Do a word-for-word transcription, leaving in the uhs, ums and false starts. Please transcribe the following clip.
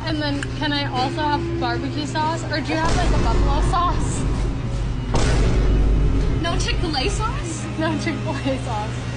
And then can I also have barbecue sauce? Or do you have like a buffalo sauce? No Chick-fil-A sauce? No Chick-fil-A sauce.